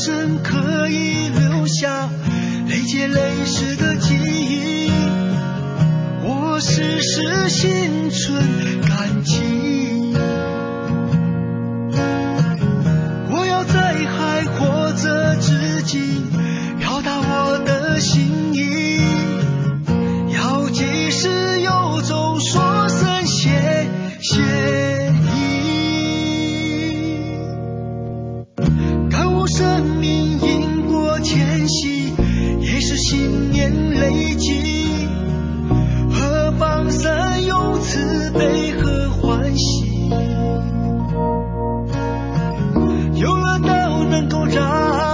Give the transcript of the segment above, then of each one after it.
生可以留下累劫累世的记忆，我世世心存感激。我要在还活着之际表达我的心意，要及时由衷说声谢谢意。感悟生命因果迁徙，也是信念累积，和放生有慈悲和欢喜，有了道能够让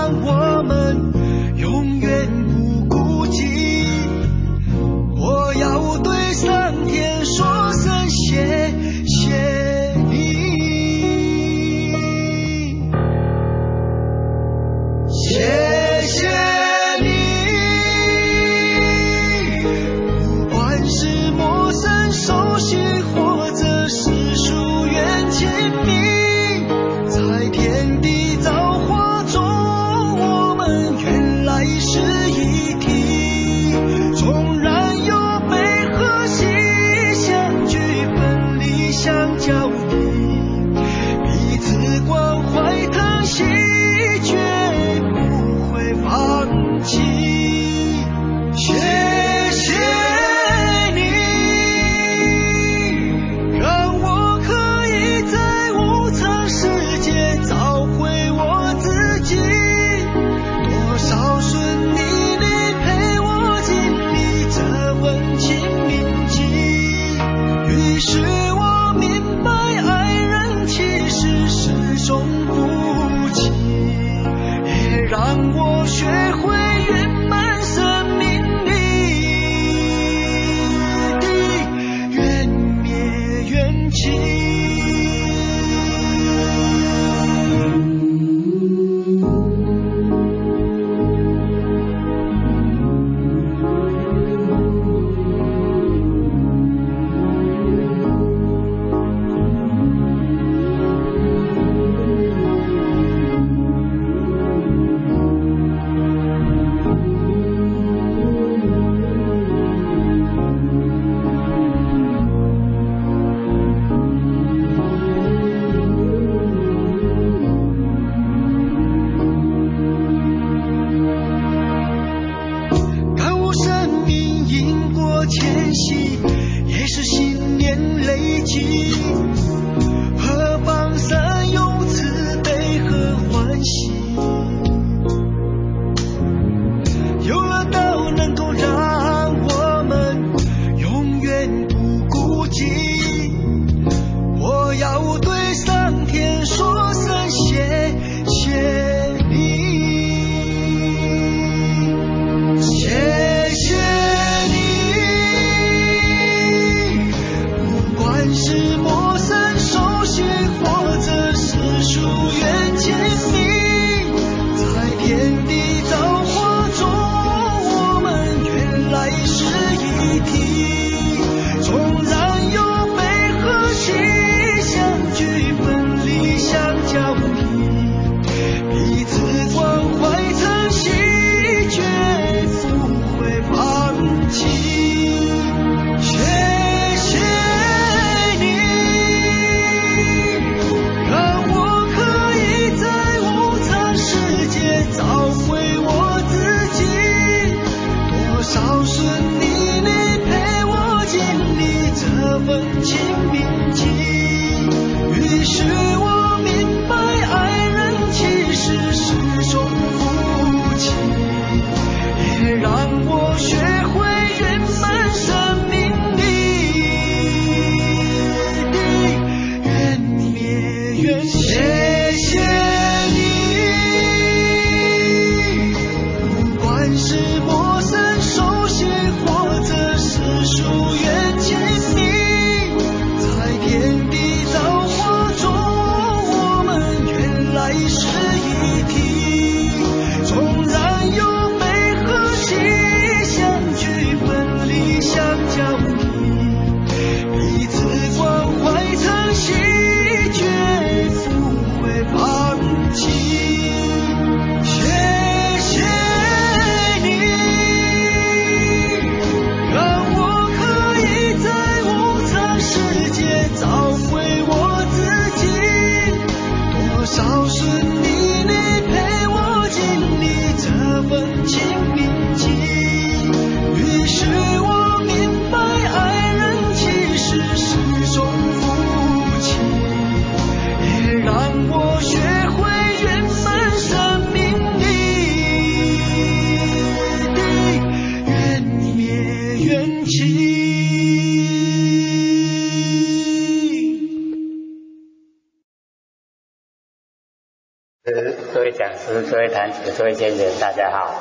位讲师、各位坛子、各位先生，大家好。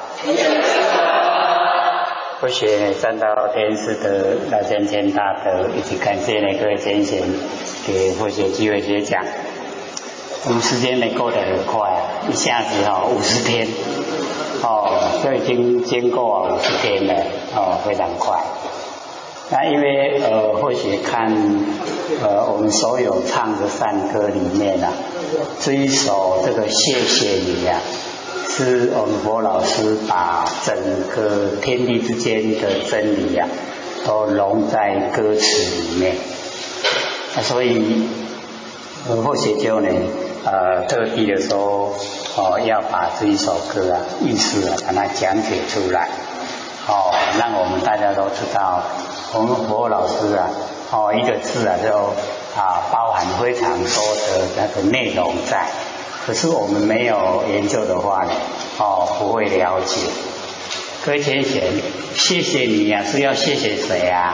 佛学占到天师的老先生大德，以及感谢各位先生给佛学机会学讲。我们时间过得很快，一下子50天，就已经经过50天了，非常快。那因为或许看我们所有唱的善歌里面啊，这一首这个谢谢你啊，是我们佛老师把整个天地之间的真理啊，都融在歌词里面。所以或许就呢特地的说要把这一首歌啊意思啊把它讲解出来，让我们大家都知道。我们佛老师啊，一个字啊就包含非常多的那个内容在，可是我们没有研究的话呢，不会了解。各位先生，谢谢你啊，是要谢谢谁啊？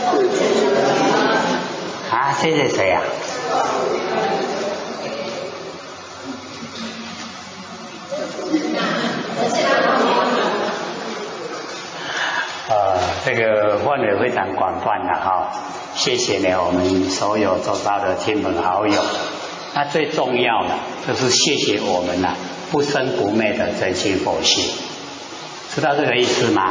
谢谢谁啊？这个范围非常广泛的谢谢呢我们所有周遭的亲朋好友。那最重要的就是谢谢我们不生不灭的真心佛性，知道这个意思吗？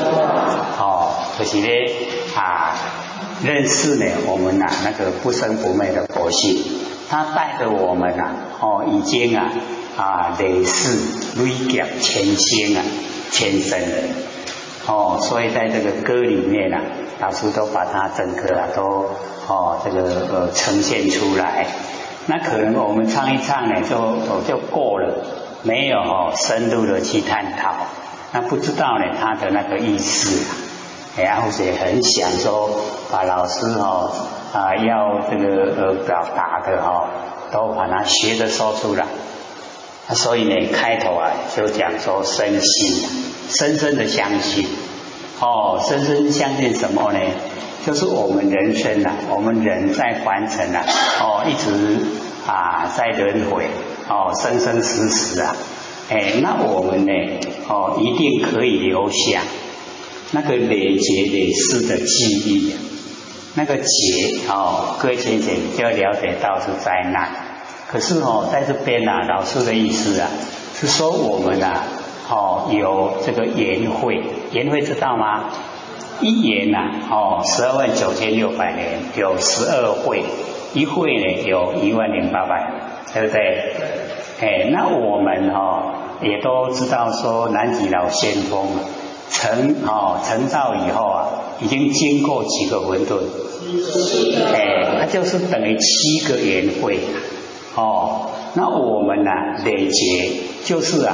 就是呢认识呢我们那个不生不灭的佛性，它带着我们已经累世累劫千星千生了。所以在这个歌里面老师都把它整个都这个呈现出来。那可能我们唱一唱呢就过了，没有深入的去探讨，那不知道呢它的那个意思或者很想说把老师要这个表达的都把它学着说出来。所以呢开头就讲说深信，深深的相信深深相信什么呢？就是我们人生我们人在凡尘一直在轮回生生死死那我们呢一定可以留下那个累劫累世的记忆那个劫各位先生就要了解到是灾难。可是在这边老师的意思是说我们有这个缘会，缘会知道吗？一缘129600年有12会，一会呢有10800，对不对？那我们也都知道说南极老仙峰成道以后已经经过几个混沌，它就是等于7个缘会。那我们累劫就是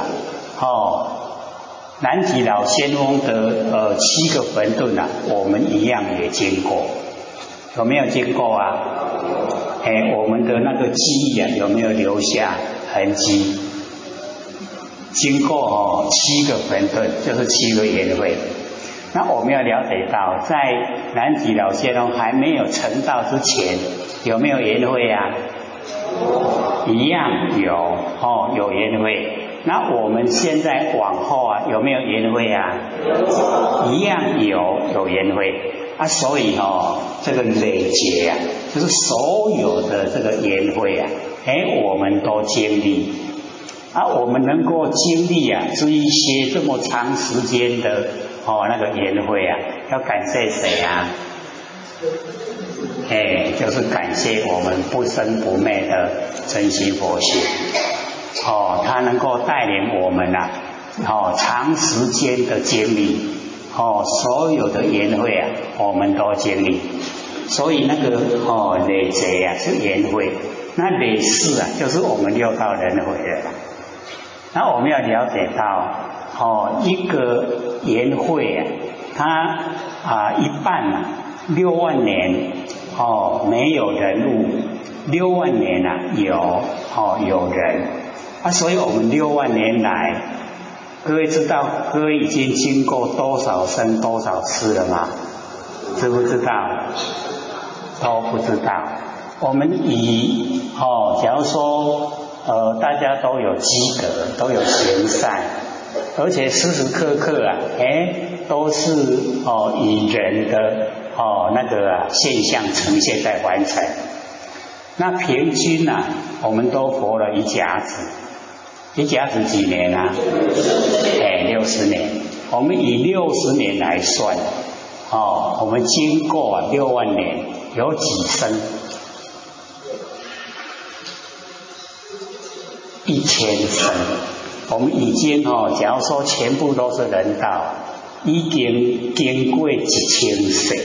南极老仙翁的7个混沌我们一样也经过，有没有经过我们的那个记忆有没有留下痕迹？经过7个混沌，就是7个缘会。那我们要了解到，在南极老仙翁还没有成道之前，有没有缘会一样有缘会。那我们现在往后有没有缘会一样有缘会所以这个累劫就是所有的这个缘会我们都经历我们能够经历这一些这么长时间的那个缘会要感谢谁就是感谢我们不生不灭的真心佛性它能够带领我们长时间的经历所有的缘会我们都经历。所以那个累劫是缘会，那累世就是我们六道轮回了。那我们要了解到一个缘会它一半6万年没有人物，6万年有人所以我们6万年来，各位知道各位已经经过多少生多少次了吗？知不知道？都不知道。我们以假如说大家都有积德，都有行善，而且时时刻刻啊，都是以人的那个现象呈现在完成。那平均啊，我们都活了一甲子，一甲子几年啊？60年。我们以60年来算，我们经过6万年，有几生？1000生。我们已经假如说全部都是人道，已经经过1000世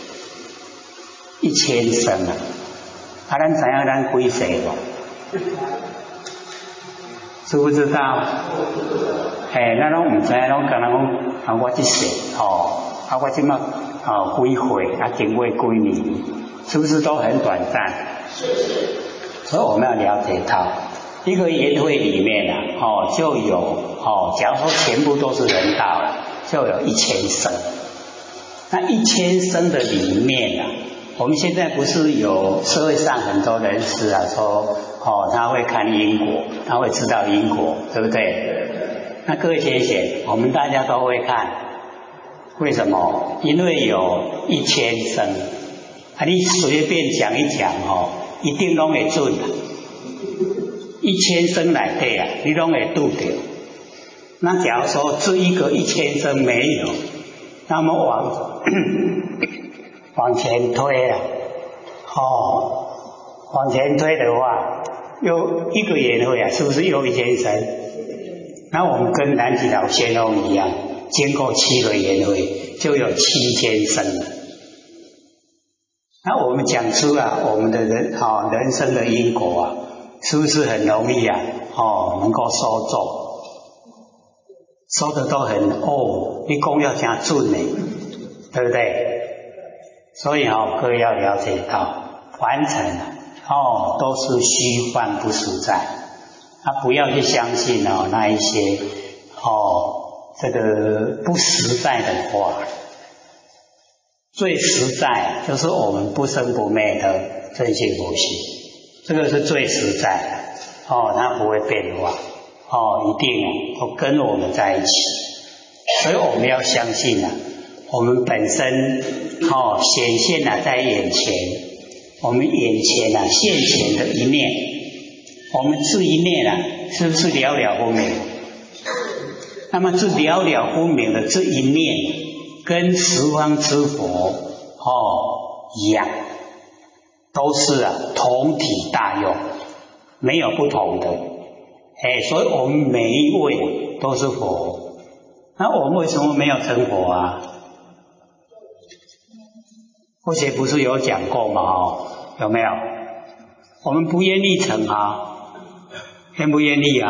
，1000生啊！咱知影咱几世无？知不知道？咱拢唔知，拢敢若讲我这世我即马几岁经过几年，是不是都很短暂？所以我们要了解到，一个宴会里面就有假如说全部都是人道了，就有1000生。那1000生的里面我们现在不是有社会上很多人士说他会看因果，他会知道因果，对不对？那各位先生，我们大家都会看，为什么？因为有1000生你随便讲一讲一定拢会准1000生内底你拢会拄到。那假如说这一个1000生没有，那么往前推往前推的话，又一个宴会是不是又1000生？那我们跟南极老仙翁一样，经过7个宴会，就有7000生了。那我们讲出我们的人生的因果是不是很容易能够收中？收的都很你讲要真准呢，对不对？所以各位要了解到，凡尘都是虚幻不实在，不要去相信那一些这个不实在的话。最实在就是我们不生不灭的真性佛性，这个是最实在的它不会变化一定都跟我们在一起。所以我们要相信我们本身显现在眼前，我们眼前现前的一念，我们这一念是不是了了分明？那么这了了分明的这一念，跟十方之佛一样，都是同体大用，没有不同的。所以我们每一位都是佛。那我们为什么没有成佛过去不是有讲过吗？有没有？我们不愿意成愿不愿意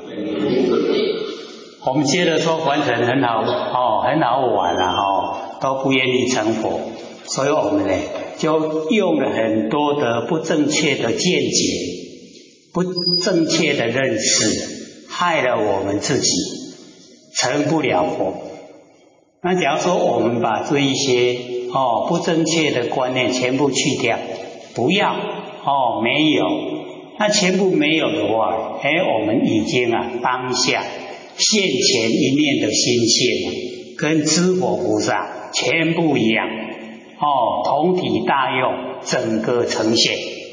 我们接着说凡尘很好很好玩都不愿意成佛，所以我们就用了很多的不正确的见解，不正确的认识，害了我们自己，成不了佛。那假如说我们把这一些不正确的观念全部去掉，不要没有，那全部没有的话，我们已经当下现前一念的心性跟知佛菩萨全部一样同体大用，整个呈现，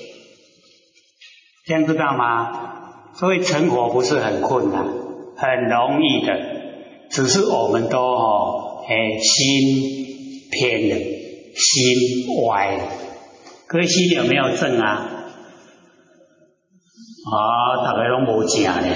这样知道吗？所以成佛不是很困难，很容易的，只是我们都心偏了，心歪了。各位心有没有正大家都没正呢。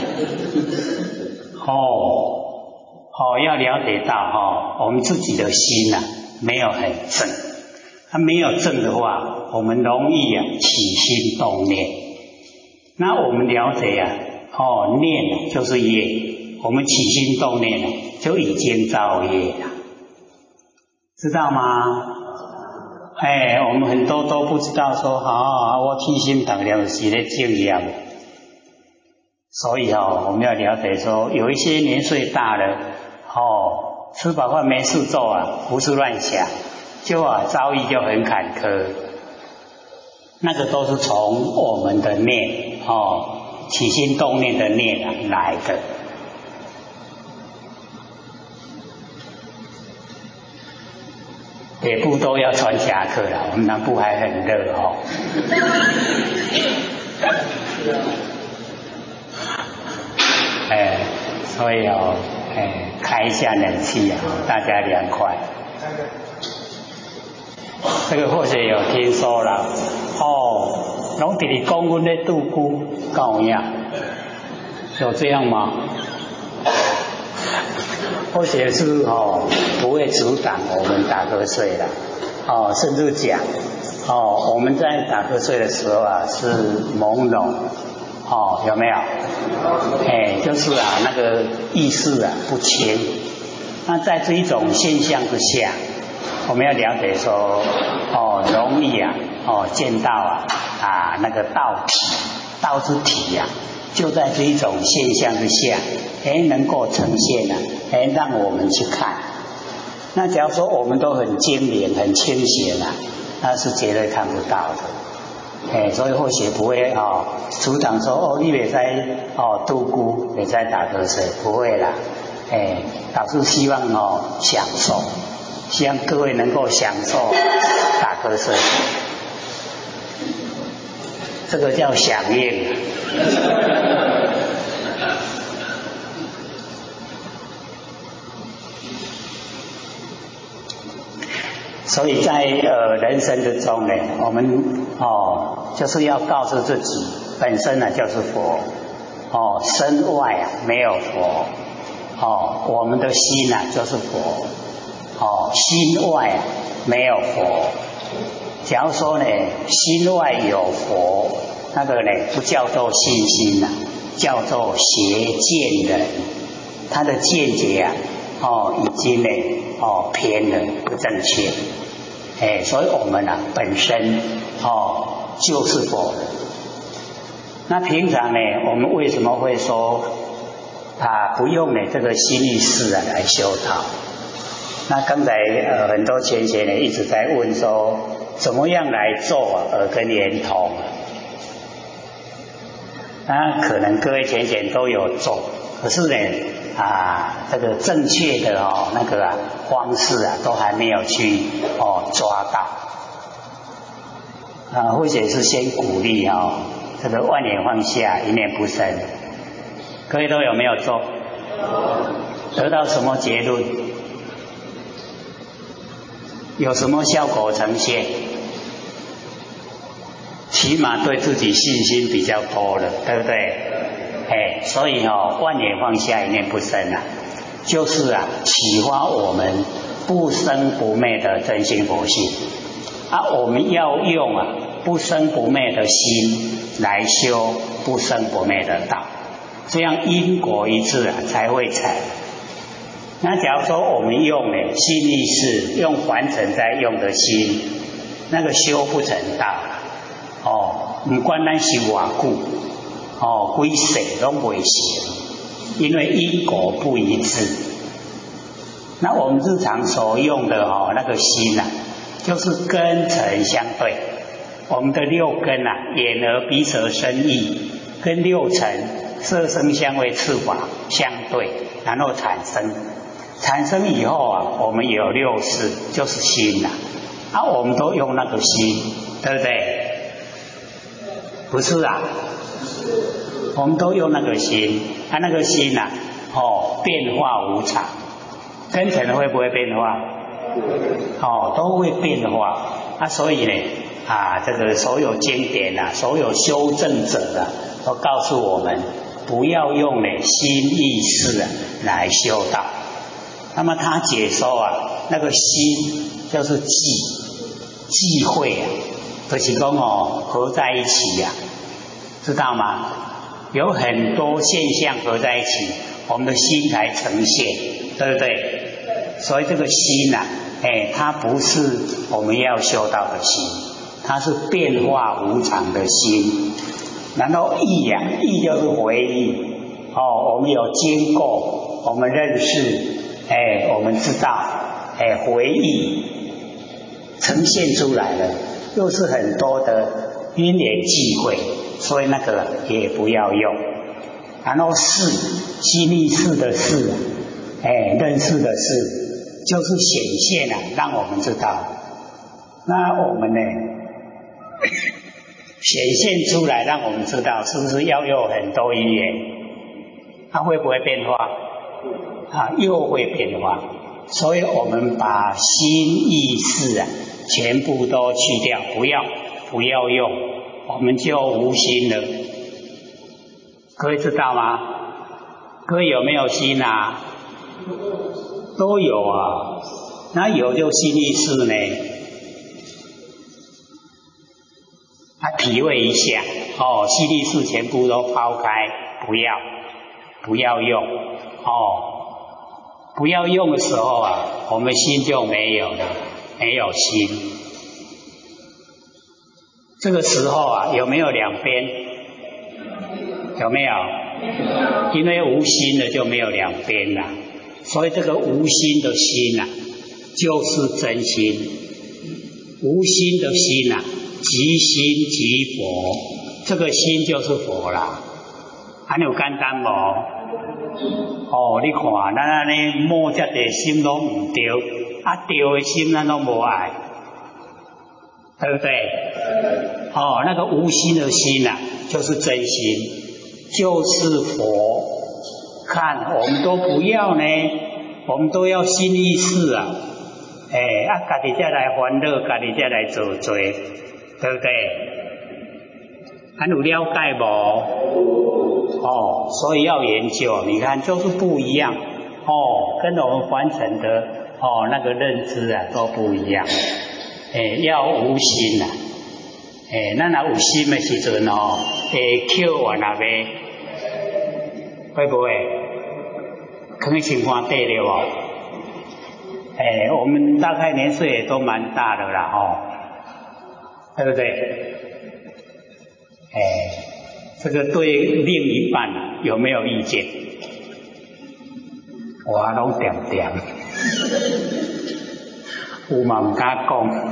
要了解到我们自己的心没有很正，没有正的话，我们容易起心动念。那我们了解念就是业，我们起心动念就已经造业了，知道吗？我们很多都不知道说我起心动念是在正业。所以我们要了解说，有一些年岁大了吃饱饭没事做胡思乱想，就遭遇就很坎坷。那个都是从我们的念起心动念的念啊来的。北部都要穿夹克了，我们南部还很热哦。所以哦，开一下冷气啊，大家凉快。这个或许有听说了哦，拢直直讲阮咧度孤，搞样，有这样吗？或许是不会阻挡我们打瞌睡了甚至讲我们在打瞌睡的时候啊是朦胧有没有？就是那个意识啊不清。那在这一种现象之下，我们要了解说容易见到那个道之体啊，就在这一种现象之下，能够呈现让我们去看。那假如说我们都很精明、很清醒啊，那是绝对看不到的。所以或许不会组长说你别再度孤，别再打瞌睡，不会啦。老师希望享受，希望各位能够享受打瞌睡，这个叫响应。所以在人生之中呢，我们就是要告诉自己，本身呢就是佛，身外没有佛，我们的心就是佛，心外没有佛。假如说呢，心外有佛，那个呢不叫做信心叫做邪见人，他的见解已经呢偏了，不正确。所以我们本身就是佛。那平常呢，我们为什么会说不用这个心意识来修道？那刚才很多前贤呢一直在问说，怎么样来做耳根圆通？那可能各位前贤都有做，可是呢这个正确的那个方式都还没有去抓到或者是先鼓励这个万念放下，一念不生。各位都有没有做？得到什么结论？有什么效果呈现？起码对自己信心比较多了，对不对？所以万念放下，一念不生就是启发我们不生不灭的真心佛性我们要用不生不灭的心来修不生不灭的道，这样因果一致才会成。那假如说我们用心意识，用凡尘在用的心，那个修不成道不管咱修多久几世都不行，因为因果不一致。那我们日常所用的那个心就是根尘相对。我们的六根眼耳鼻舌身意跟六尘色声香味触法相对，然后产生以后我们有六识，就是心我们都用那个心，对不对？不是我们都用那个心那个心变化无常。根尘会不会变化？都会变化所以呢这个所有经典所有修正者都告诉我们，不要用心意识来修道。那么他解说那个心就是忌讳就是说合在一起知道吗？有很多现象合在一起，我们的心才呈现，对不对？所以这个心它不是我们要修道的心，它是变化无常的心。然后意意就是回忆我们有经过，我们认识我们知道回忆呈现出来了，又是很多的因缘际会， 所以那个也不要用。然后识，心意识的识，认识的识，就是显现啊，让我们知道。那我们呢，显现出来让我们知道，是不是要有很多因缘？它会不会变化？又会变化。所以我们把心意识啊，全部都去掉，不要用，我们就无心了。各位知道吗？各位有没有心啊？都有啊。那有就心意识呢？体会一下心意识全部都抛开，不要用不要用的时候啊，我们心就没有了，没有心。这个时候啊，有没有两边？有没有？因为无心的就没有两边了，所以这个无心的心啊，就是真心。无心的心啊，即心即佛，这个心就是佛啦。还有简单无？你看，咱安尼摸这个心拢唔对，对的心咱拢无爱，对不对？那个无心的心啊，就是真心，就是佛。看，我们都不要呢，我们都要心意识啊。家己才来烦恼，家己才来做罪，对不对？有了解无？所以要研究，你看就是不一样跟我们凡尘的那个认知啊都不一样。要无心啊，咱若有心的时阵会扣完啊呗，会不会？可能情况对了哦。我们大概年岁也都蛮大的啦对不对？这个对另一半有没有意见？我拢点点，有嘛唔敢讲，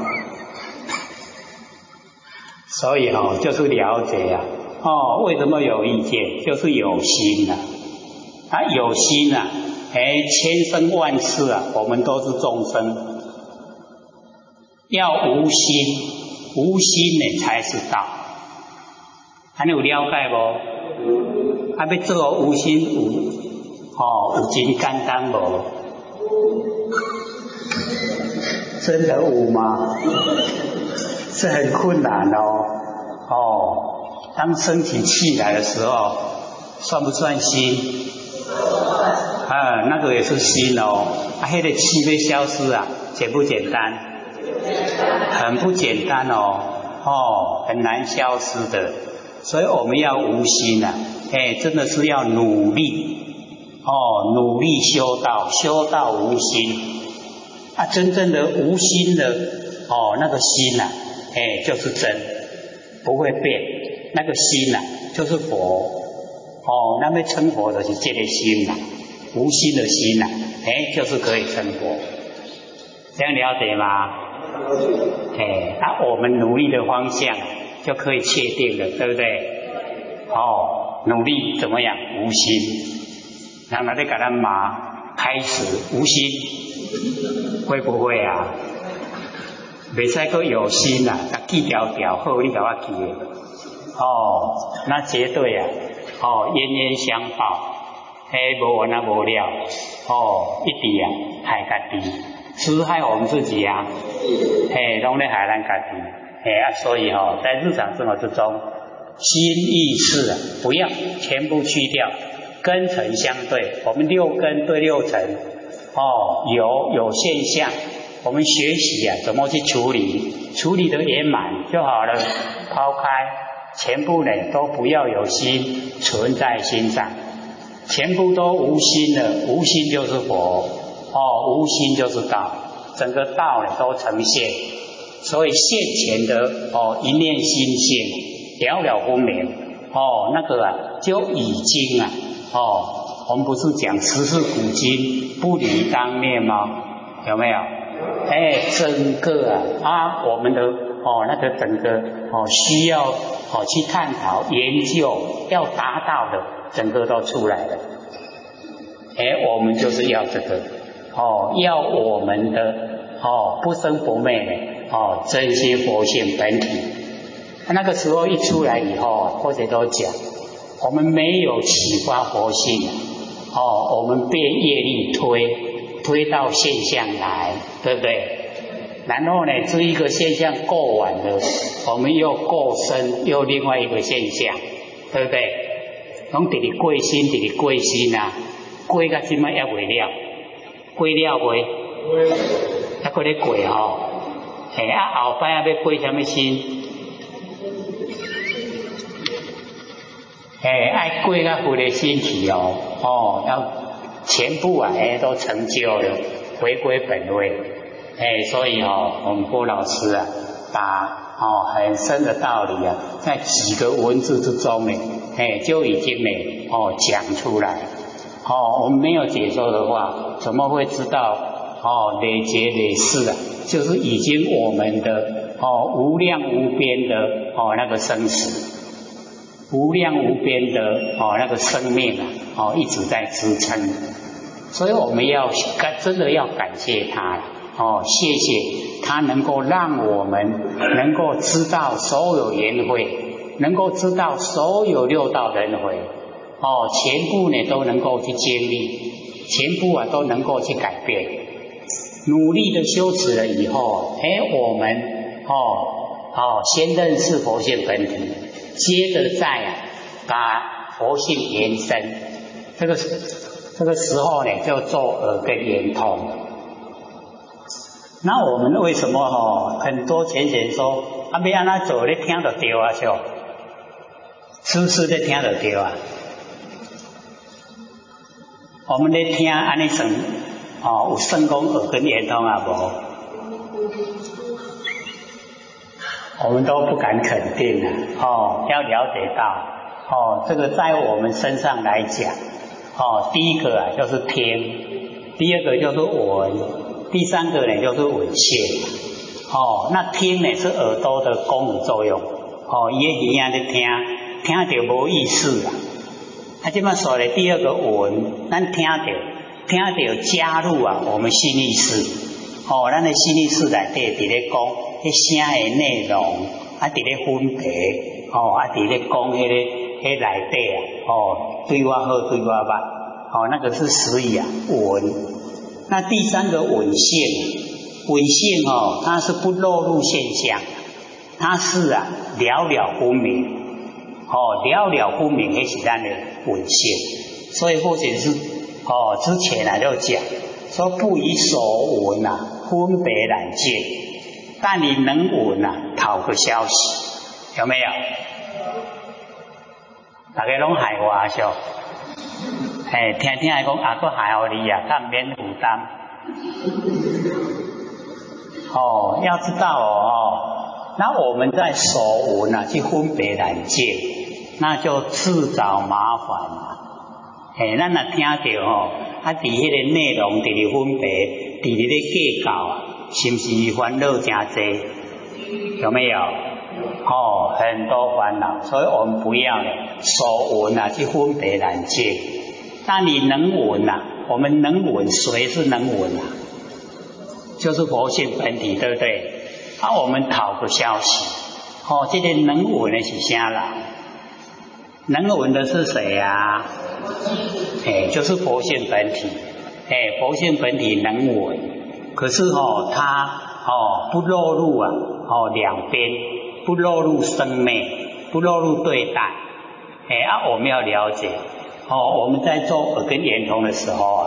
所以就是了解啊。为什么有意见？就是有心啊。有心啊，千生万世啊，我们都是众生。要无心，无心呢才是道。你有了解无？要做无心有真简单无？真的有吗？是很困难当升起气来的时候，算不算心？那个也是心那个气被消失啊，简不简单？很不简单很难消失的。所以我们要无心啊，真的是要努力努力修道，修道无心真正的无心的那个心啊，就是真，不会变。那个心啊，就是佛那么成佛的是这个心啊，无心的心啊，就是可以成佛。这样了解吗？我们努力的方向就可以确定了，对不对？努力怎么样？无心。然后你给他骂，开始无心，会不会啊？袂使个有心啊，记条条好，你给我记的。那绝对啊，冤冤相报，无完啊无了，一直啊害家己，是不是害我们自己啊？拢咧害咱家己。所以在日常生活之中，心意识啊，不要全部去掉，根尘相对，我们六根对六尘，有现象，我们学习啊怎么去处理，处理得圆满就好了，抛开，全部呢都不要有心存在心上，全部都无心了，无心就是佛，无心就是道，整个道呢都呈现。所以现前的一念心性了了分明那个啊就已经啊我们不是讲十世古今不离当面吗？有没有？整个我们的那个整个需要去探讨研究要达到的，整个都出来了。我们就是要这个要我们的不生不灭的真心佛性本体。那个时候一出来以后，或者都讲我们没有启发佛性我们被业力推到现象来，对不对？然后呢，这一个现象过完了，我们又过生，又另外一个现象，对不对？拢直直过心，直直过心啊，过到今麦也未了，过了未？还搁咧过后摆要过什么心？爱过到佛的心体要全部都成就了，回归本位。所以我们郭老师把很深的道理在几个文字之中就已经讲出来。我们没有解说的话，怎么会知道累劫累世就是已经我们的无量无边的那个生死，无量无边的那个生命一直在支撑。所以我们要真的要感谢他谢谢他能够让我们能够知道所有缘会，能够知道所有六道轮回全部呢都能够去经历，全部都能够去改变。努力的修持了以后我们先认识佛性本体，接着再把佛性延伸，这个时候呢就做耳根圆通。那我们为什么很多前贤说要怎样做，你听就对是不是你听就对我们在听这样算有算讲耳根圆通无？我们都不敢肯定要了解到这个在我们身上来讲第一个就是听，第二个就是闻，第三个呢就是闻性那听呢是耳朵的功能作用伊耳仔在听到无意思这么说的第二个闻，咱听到加入我们心意识咱的心意识内底伫咧讲迄声的内容伫咧分别伫咧讲迄内底对我好对我歹那个是实语闻。那第三个闻性它是不落入现象，它是了了分明了了分明，那是咱的闻性。所以或者是之前就讲说不以所闻分别难见，但你能闻讨个消息，有没有？大家拢害我笑听听来讲佫害我你较免负担要知道那我们在所闻去分别难见，那就自找麻烦咱若听到伫迄个内容伫咧分别，伫咧计较是不是烦恼真多？有没有？很多烦恼，所以我们不要所闻去分别难见。那你能闻我们能闻，谁是能闻就是佛性本体，对不对？我们讨个消息这个能闻的是啥人？能闻的是谁就是佛性本体佛性本体能闻，可是它不落入两边，不落入生灭，不落入对待我们要了解我们在做耳根圆通的时候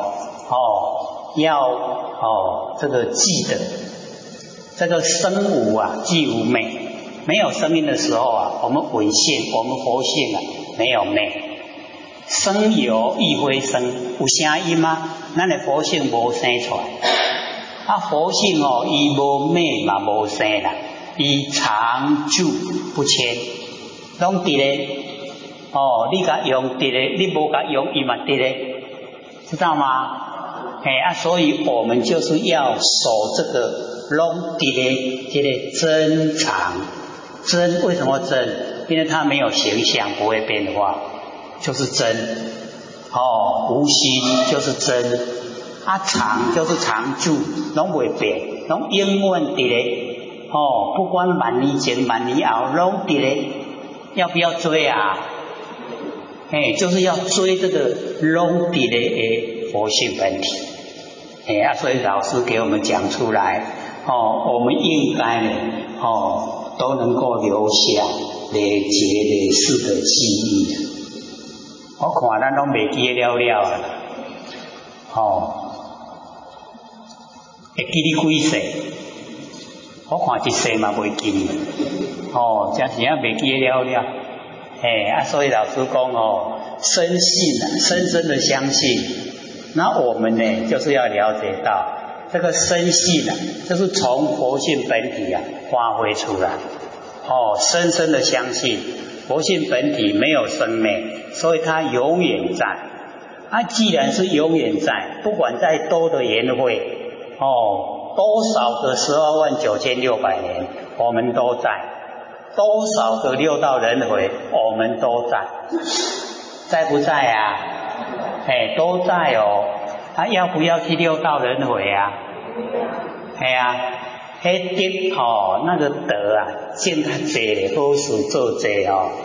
要这个记得这个声无即无昧，没有声音的时候我们闻性，我们佛性没有昧。声有亦非声，有声音咱的佛性无生出来佛性伊无昧嘛无生啦，伊长久不迁，拢伫咧你甲用伫咧，你无甲用伊嘛伫咧，知道吗？ 所以我们就是要守这个拢这个真常。真为什么真？因为它没有形象，不会变化，就是真。无心就是真。常就是常住，拢袂变，拢永远伫咧。不管万年前、万年后，拢伫咧。要不要追啊？就是要追这个拢伫咧的佛性本体。所以老师给我们讲出来，我们应该呢，都能够留下累劫累世的记忆。我看咱拢袂记了了啊，会记你几世？我看一世嘛袂记，真是啊袂记了了。所以老师讲深信啊，深深的相信。那我们呢，就是要了解到这个深信啊，就是从佛性本体啊发挥出来。深深的相信佛性本体没有生灭，所以它永远在。既然是永远在，不管再多的缘会，多少个129600年，我们都在；多少个六道轮回，我们都在。在不在啊？都在哦。要不要去六道轮回啊？德那个德啊，种较济咧，好事做济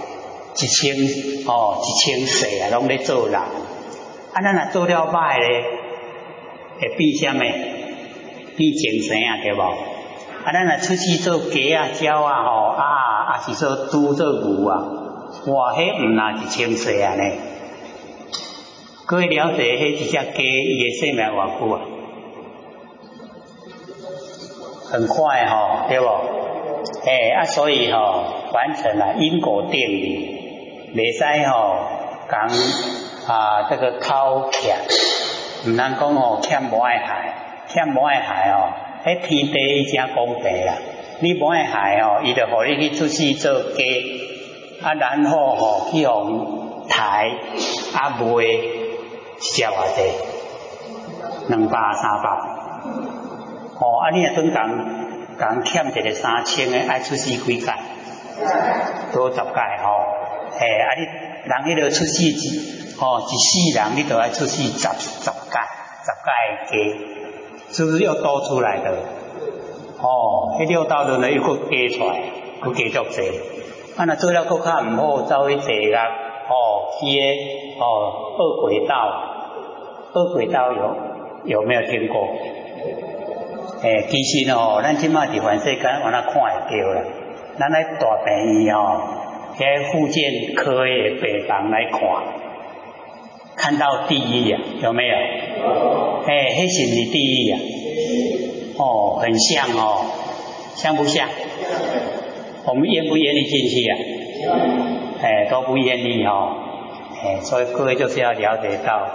1000世啊，拢咧做人。咱若做了歹咧，会变啥物？变精神啊，对无？咱若出去做鸡啊、鸟啊，是做猪做牛啊，哇，迄毋那1000岁啊呢？各位了解迄一只鸡伊的生命偌久啊？很快对不？所以完成了因果定理，袂使讲这个偷欠，唔通讲欠无爱害，欠无爱害迄天地伊真公平啦。你无爱害伊就互你去出世做鸡，然后去互抬卖一只偌济，200、300。你若准讲欠一个3000的，爱出世几届？多10届你人迄个出世一世人，你都爱出世10届的鸡，是不是又多出来的？迄六道轮回又搁加出来，搁继续济。若做了搁较唔好，走去地狱，去恶鬼道。恶鬼道有没有听过？其实咱即马伫凡世间，我那看会到啦。咱来大病院迄复健科的病房来看到地狱啊，有没有？迄是不是地狱啊？很像像不像？我们愿不愿意进去啊？都不愿意所以各位就是要了解到，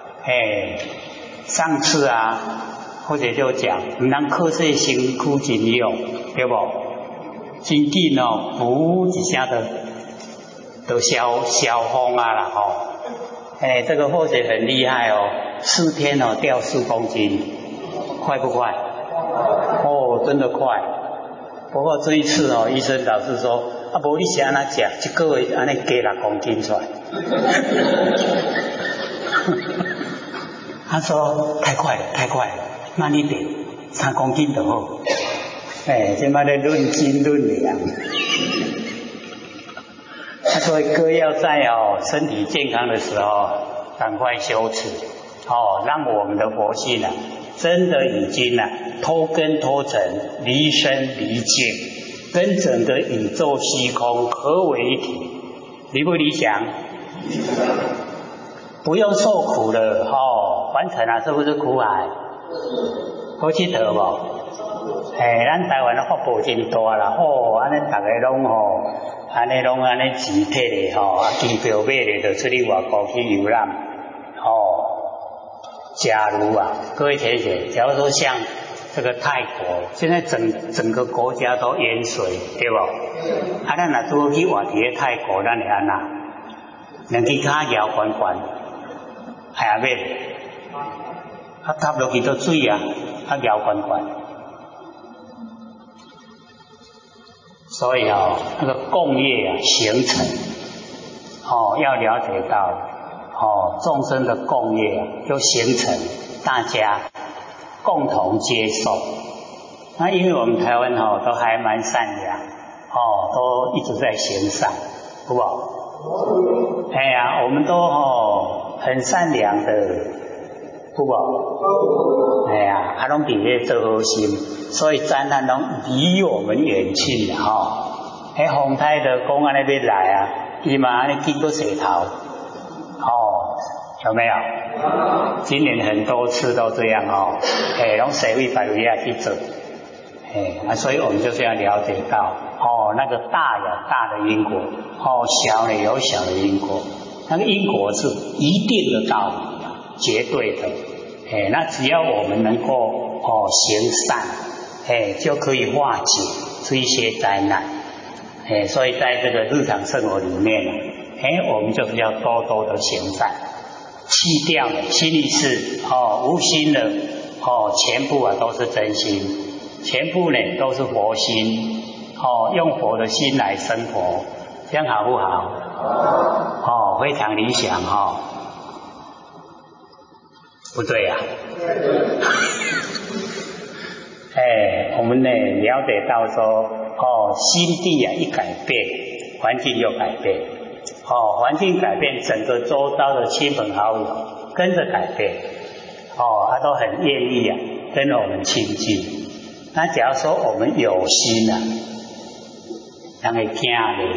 上次或者就讲，唔通靠说身躯真用，对不？真紧噗一下都消风啦这个或者很厉害4天掉4公斤，快不快？真的快。不过这一次医生老是说，无你是安怎吃，1个月安尼加6公斤出来。他说太快了，慢一点，3公斤就好。现在在论斤论两。所以各位要在身体健康的时候，赶快修持让我们的佛性真的已经脱根脱尘，离身离境，跟整个宇宙虚空合为一体，理不理想？不用受苦了完成了，是不是苦海？好佚佗无？咱台湾的福报真大啦，安尼大家拢安尼钱摕咧机票买咧，就出去外国去游览假如各位同学，假如说像这个泰国，现在整个国家都淹水，对不？咱若拄好去活伫泰国，咱会安怎？两只脚摇悬悬，免踏落去都水啊，摇滚滚。所以那个共业形成，要了解到，众生的共业就形成，大家共同接受。那因为我们台湾都还蛮善良，都一直在行善，好不好？哎呀，我们都很善良的，好不好？哎呀，拢伫咧做好心，所以灾难拢离我们远去了洪太的讲安尼要来啊，伊嘛安尼经过洗头，有没有？今年很多次都这样拢谁会把人家去做？所以我们就是要了解到那个大有大的因果，小呢有小的因果，那个因果是一定的道理，绝对的。那只要我们能够行善，就可以化解这一些灾难。所以在这个日常生活里面我们就是要多多的行善，去掉了心里是无心的全部都是真心。全部呢都是佛心，用佛的心来生活，这样好不好？非常理想不对啊？我们呢了解到说，心地一改变，环境就改变，环境改变，整个周遭的亲朋好友跟着改变，他都很愿意跟我们亲近。那假如说我们有心人会惊的，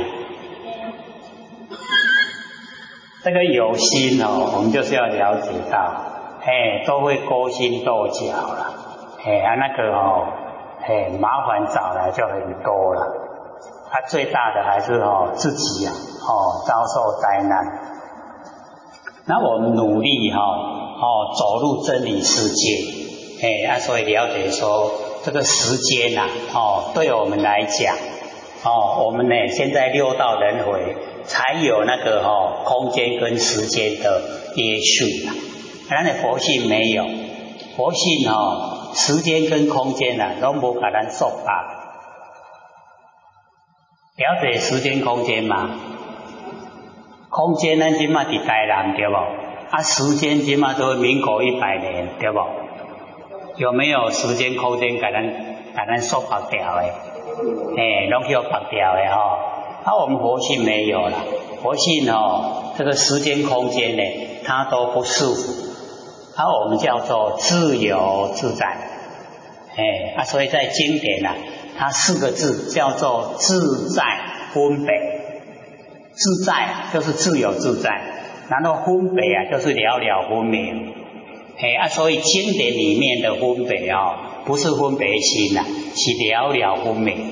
这个有心我们就是要了解到，都会勾心斗角了，那个麻烦找来就很多了，最大的还是自己遭受灾难。那我们努力走入真理世界，所以了解说。这个时间对我们来讲，我们呢现在六道轮回才有那个空间跟时间的约束咱的佛性没有，佛性时间跟空间都无给咱束缚。了解时间空间嘛？空间咱今嘛伫台南对不？时间今嘛都民国100年对不？有没有时间空间给咱束缚掉的？拢去绑掉的我们佛性没有了，佛性这个时间空间呢，它都不束缚，我们叫做自由自在。所以在经典它4个字叫做自在分别。自在就是自由自在，然后分别就是了了分明。所以经典里面的分别不是分别心是了了分明。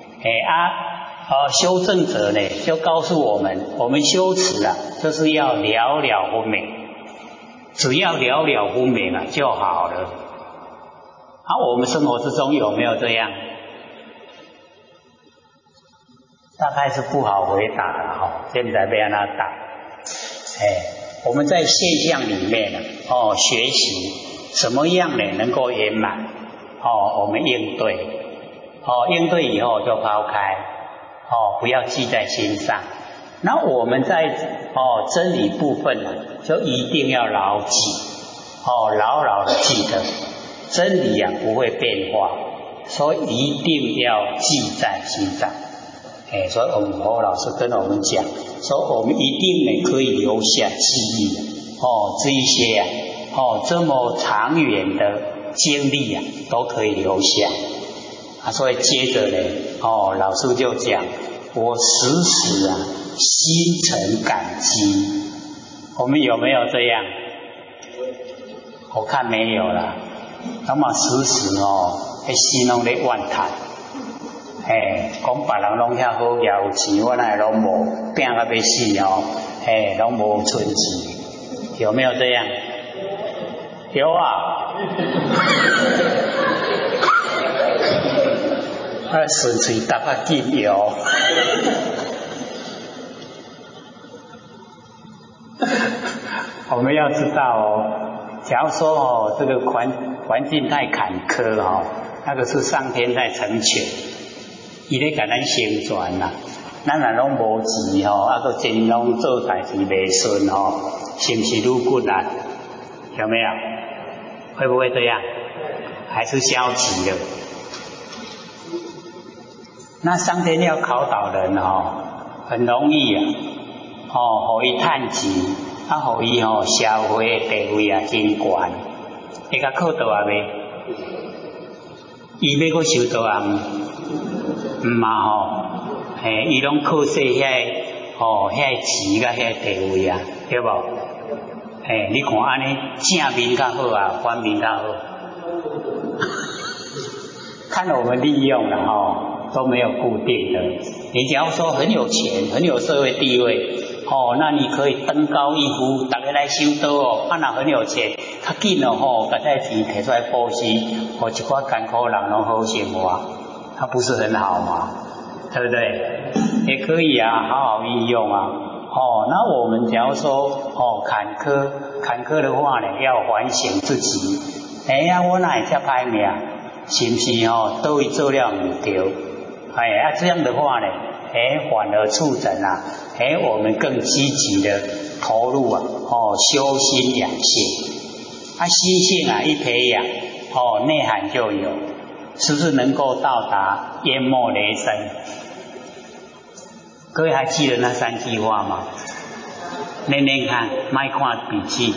修正者呢就告诉我们，我们修持就是要了了分明，只要了了分明就好了。我们生活之中有没有这样？大概是不好回答了现在被他答。我们在现象里面学习什么样能够圆满我们应对应对以后就抛开不要记在心上。那我们在真理部分就一定要牢记牢牢的记得真理不会变化，所以一定要记在心上。所以我们侯老师跟我们讲说，我们一定可以留下记忆这一些这么长远的经历都可以留下所以接着呢老师就讲，我时时心存感激。我们有没有这样？我看没有了。那么时时心拢咧怨叹讲别人拢遐好业有钱，我哪会拢无，拼到要死拢无存钱，有没有这样？有顺嘴答紧有。我们要知道假如说哦，这个环境太坎坷哦，那个是上天在成全，伊咧甲咱成全啦。咱若拢无钱吼，啊，个真拢做代志袂顺吼，是不是愈骨力？有没有？会不会这样？还是消极的？那上天要考倒人哦，很容易啊，哦，予伊趁钱，啊，予伊吼社会的地位啊真悬，会甲靠倒啊袂？伊要阁受倒啊？毋嘛吼。伊拢靠说遐钱甲遐地位啊，对无？你看安尼正面较好啊，反面较好，看我们利用了都没有固定的。你假如说很有钱，很有社会地位，那你可以登高一呼，大家来收倒哦。啊，若很有钱，较紧哦把这钱摕出来布施，一寡艰苦人拢好生活，它不是很好吗？对不对？也可以啊，好好运用啊。那我们假如说坎坷的话呢，要反省自己。我哪会这歹命？是不是倒位做了唔对？这样的话呢，反而促成啊，我们更积极的投入啊，修心养性。心性啊一培养，内涵就有。是不是能够到达淹没雷声？各位还记得那3句话吗？念念看，卖看笔记。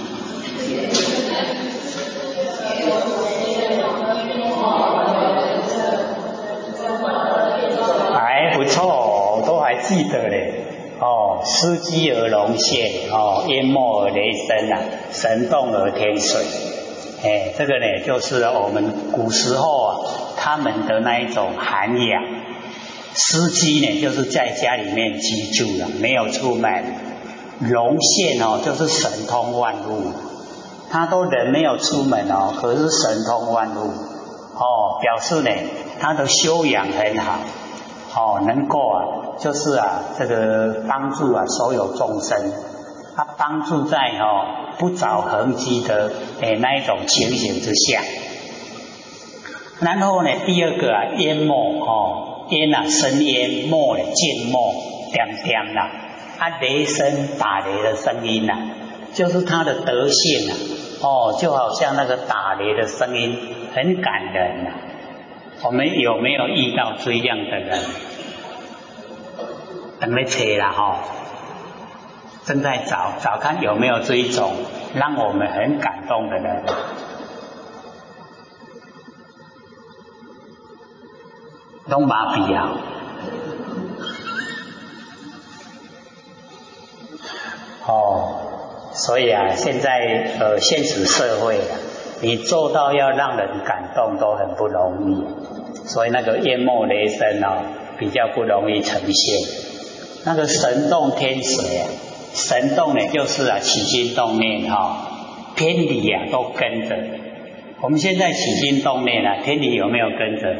还不错，都还记得嘞。司机而龙现，淹没而雷声啊，神动而天水。这个呢，就是我们古时候啊，他们的那一种涵养。司机呢，就是在家里面居住了，没有出门。龙现就是神通万物，他都人没有出门可是神通万物表示呢，他的修养很好能够就是这个帮助所有众生。他帮助在不着痕迹的那一种情形之下。然后呢，第二个淹没淹生淹，没静默点点啦。雷声打雷的声音就是他的德性就好像那个打雷的声音很感人我们有没有遇到这样的人？等来找啦正在找看有没有这一种让我们很感动的人。都麻痹啊！所以现在现实社会你做到要让人感动都很不容易，所以那个淹没雷声比较不容易呈现。那个神动天水神动呢就是起心动念天理都跟着。我们现在起心动念天理有没有跟着？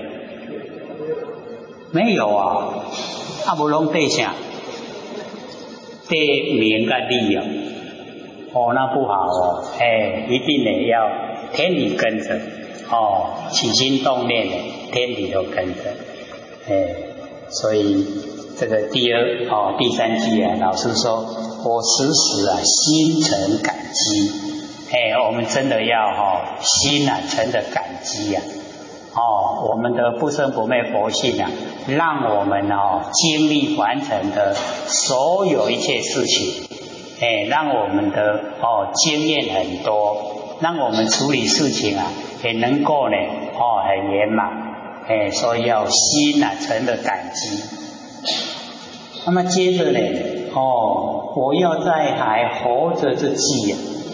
没有不拢对啥？对名跟利那不好一定呢要天理跟着起心动念天理都跟着所以这个第三句老师说我时时心存感激我们真的要心存着感激我们的不生不灭佛性让我们经历完成的所有一切事情让我们的经验很多，让我们处理事情也能够呢很圆满所以要心存着感激。那么接着呢我要在还活着之际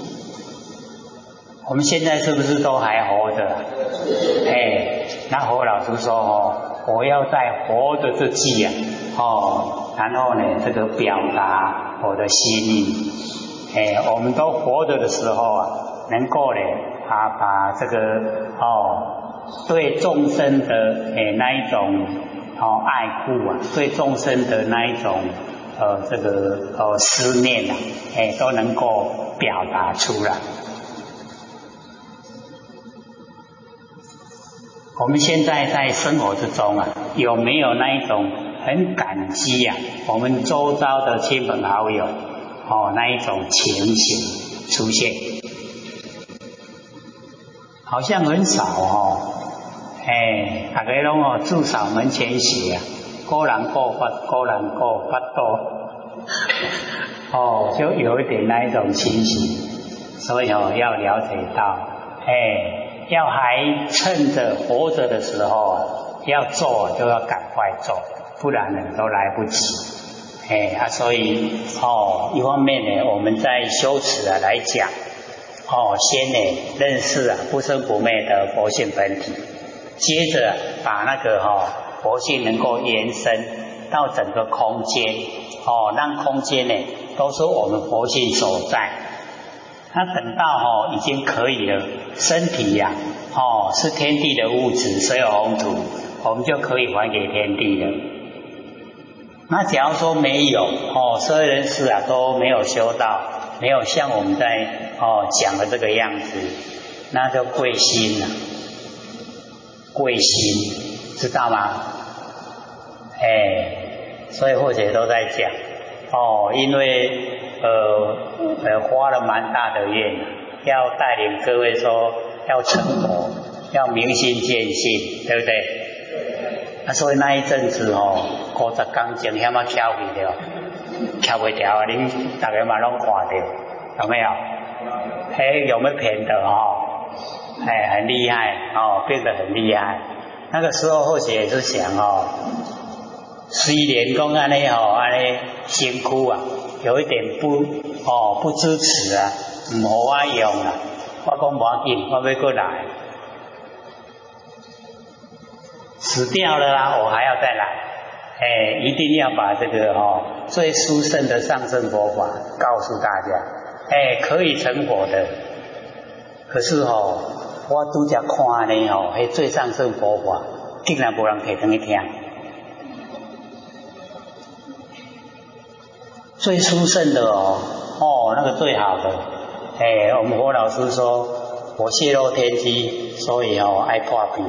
我们现在是不是都还活着那何老师说我要在活着之际然后呢这个表达我的心意我们都活着的时候能够呢把这个对众生的那一种爱护对众生的那一种这个思念都能够表达出来。 我们现在在生活之中啊，有没有那一种很感激啊，我们周遭的亲朋好友那一种情形出现？好像很少大家拢至少门前雪啊，个人过法多就有一点那一种情形，所以要了解到要还趁着活着的时候要做就要赶快做，不然呢都来不及。所以一方面呢，我们在修持来讲，先呢认识不生不灭的佛性本体，接着把那个佛性能够延伸到整个空间，让空间呢都是我们佛性所在。那等到已经可以了，身体呀是天地的物质，水有红土，我们就可以还给天地了。那假如说没有所有人士都没有修到，没有像我们在讲的这个样子，那就贵心了，贵心知道吗？所以或者都在讲因为花了蛮大的愿，要带领各位说要成佛，要明心见性，对不对？所以那一阵子50天前险翘不掉，翘不掉你大家嘛拢看到，有没有？有没有骗的很厉害变得很厉害。那个时候或许也是想虽然讲安尼身躯有一点不支持唔好我用我讲无要紧，我要过来，死掉了我还要再来，一定要把这个最殊胜的上乘佛法告诉大家，可以成佛的。可是我拄则看呢最上乘佛法竟然无人摕转去听。最殊胜的那个最好的，我们佛老师说我泄露天机，所以爱破病。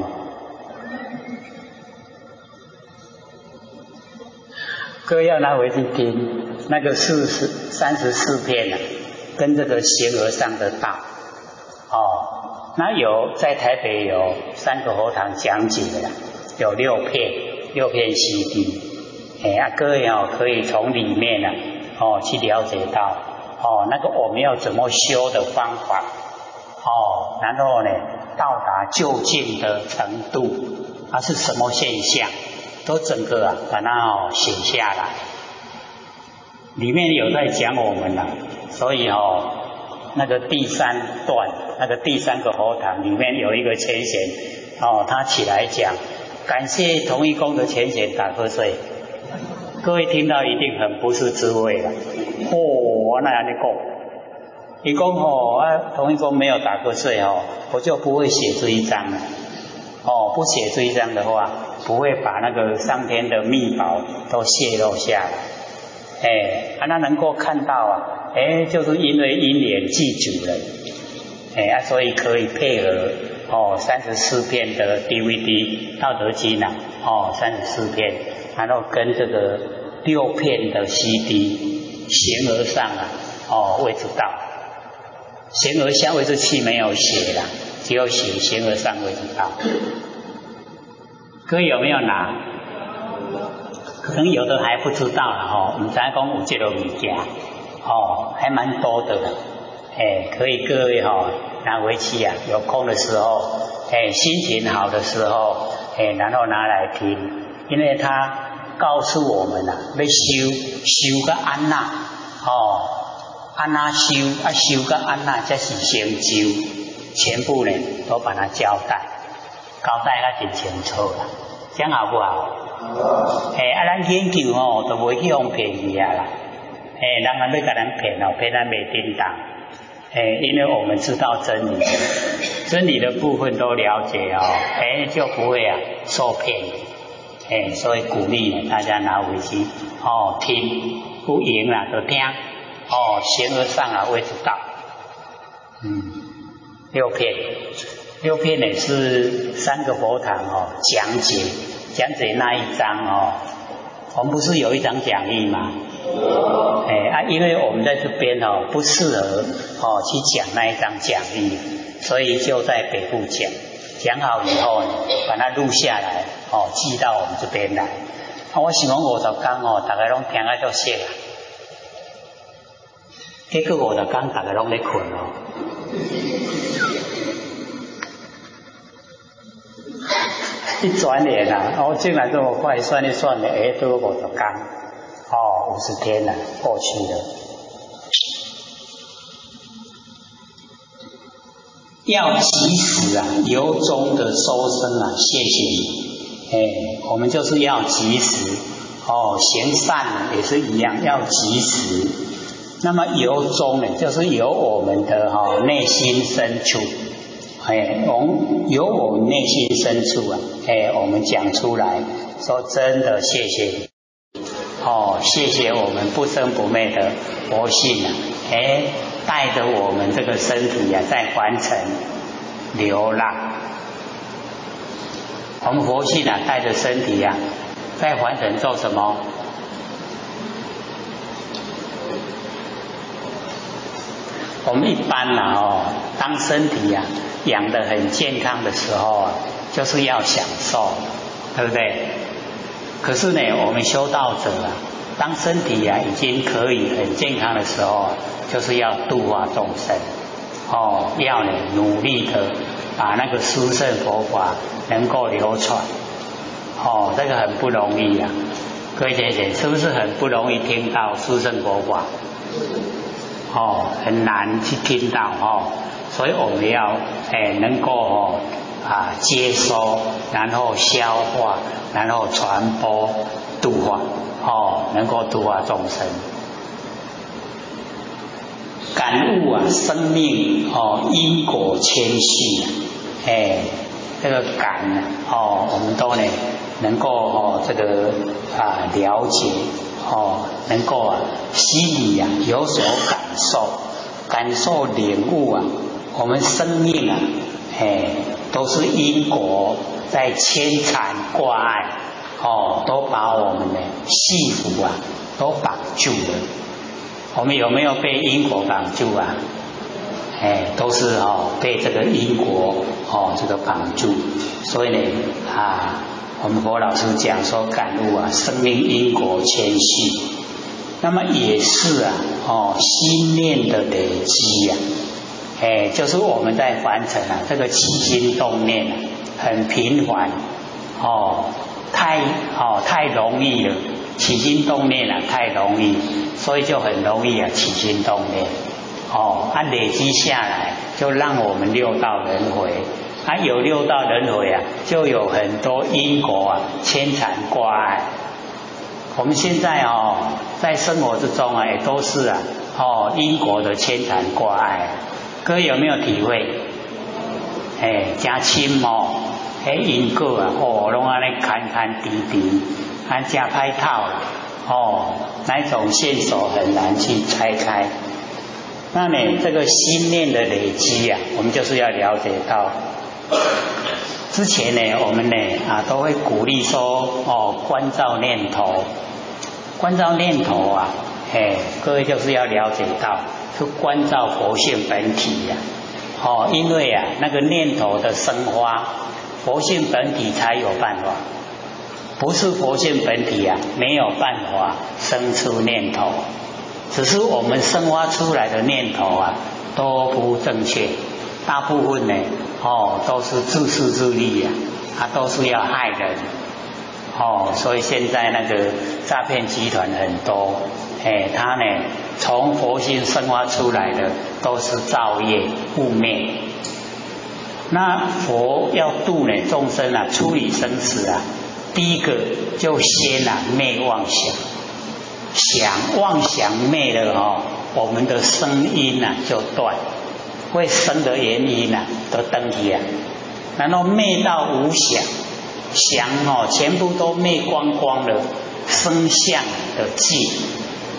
各位要拿回去听，那个34篇跟这个形而上的道那有在台北有3个佛堂讲解的有6片 CD， 各位可以从里面去了解到那个我们要怎么修的方法然后呢到达究竟的程度是什么现象，都整个把它写下来，里面有在讲我们所以那个第3段那个第3个佛堂里面有一个浅显他起来讲感谢同一公的浅显打瞌睡。各位听到一定很不是滋味了。我那样的讲，你讲同一公没有打瞌睡我就不会写这一章了。不写这一章的话，不会把那个上天的秘宝都泄露下来。那能够看到就是因为因缘记住了，所以可以配合34片的 DVD 道德经34片，然后跟这个6片的 CD 形而上位置道，形而下位置器没有写啦，只有写形而上位置道。各位有没有拿？可能有的还不知道啦我们在讲有这个物件还蛮多的可以各位拿回去有空的时候心情好的时候然后拿来听，因为他告诉我们要修个安那安那修个安那才是成就，全部呢都把它交代得很清楚了，这样好不好？咱研究都不会去用骗去啦，人要给咱骗骗咱没叮当，因为我们知道真理的部分都了解就不会受骗，所以鼓励大家拿回去听，不赢啦就听形而上位置道，6片。 6篇呢是3个佛堂讲解那一章我们不是有一张讲义吗？因为我们在这边不适合去讲那一张讲义，所以就在北部讲好以后呢，把它录下来寄到我们这边来。我想讲50天大家拢听得足熟啊，结果50天大家拢在困一转眼竟然这么快，算一算呢，都50天50天了，过去了。要及时由衷的收声谢谢你。我们就是要及时行善也是一样，要及时。那么由衷呢，就是由我们的内心深处。由我们内心深处我们讲出来，说真的谢谢你，谢谢我们不生不灭的佛性带着我们这个身体在凡尘流浪。我们佛性带着身体在凡尘做什么？我们一般当身体养得很健康的时候就是要享受，对不对？可是呢，我们修道者当身体已经可以很健康的时候就是要度化众生要努力的把那个殊胜佛法能够流传这个很不容易各位姐姐是不是很不容易听到殊胜佛法？很难去听到所以我们要能够接收，然后消化，然后传播度化能够度化众生。感悟生命因果牵续这个感我们都能够这个了解能够心里有所感受领悟我们生命都是因果在牵缠挂碍都把我们的系缚都绑住了。我们有没有被因果绑住都是被这个因果这个绑住。所以呢我们佛老师讲说感悟生命因果牵续，那么也是心念的累积就是我们在凡尘这个起心动念很频繁太容易了，起心动念太容易，所以就很容易起心动念累积下来就让我们六道轮回有六道轮回就有很多因果牵缠挂碍。我们现在在生活之中也都是因果的牵缠挂碍。各位有没有体会？真深因果拢安尼坎滴滴真歹透那种线索很难去拆开。那这个心念的累积我们就是要了解到，之前我们都会鼓励说关照念头，关照念头各位就是要了解到去关照佛性本体因为那个念头的生花，佛性本体才有办法，不是佛性本体没有办法生出念头，只是我们生发出来的念头都不正确，大部分都是自私自利都是要害人所以现在那个诈骗集团很多他从佛性生发出来的都是造业污蔑。那佛要度众生出离生死第一个就先灭妄想，妄想灭了我们的声音就断，会生的原因都登起然后灭到无想，想全部都灭光光了，声相的境，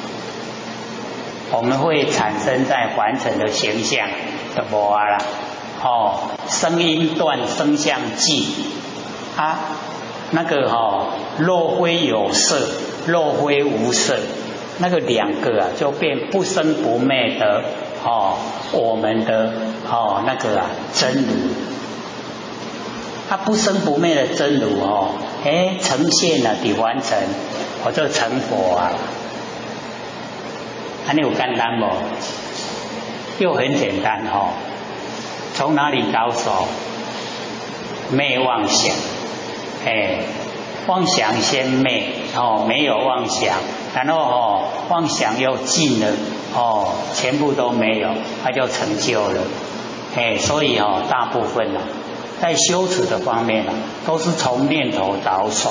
我们会产生在凡尘的形象的无啦声音断，声相寂啊，那个若非有色，若非无色，那个两个啊就变不生不灭的我们的那个真如。它不生不灭的真如呈现了的完成，我就成佛啊！你有简单不？又很简单从哪里着手？灭妄想，妄想先灭没有妄想，然后妄想又尽了全部都没有，它就成就了。所以大部分在修持的方面都是从念头着手，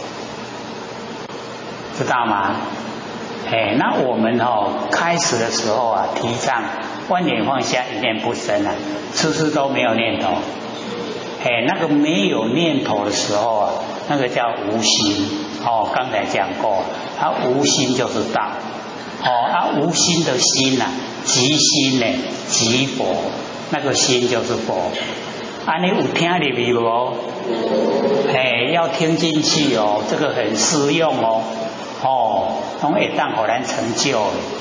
知道吗？那我们开始的时候提倡万念放下，一念不生次次都没有念头。那个没有念头的时候那个叫无心。刚才讲过，它无心就是道。无心的心即心呢，即佛，那个心就是佛。你有听入去无？要听进去这个很实用拢会当互咱成就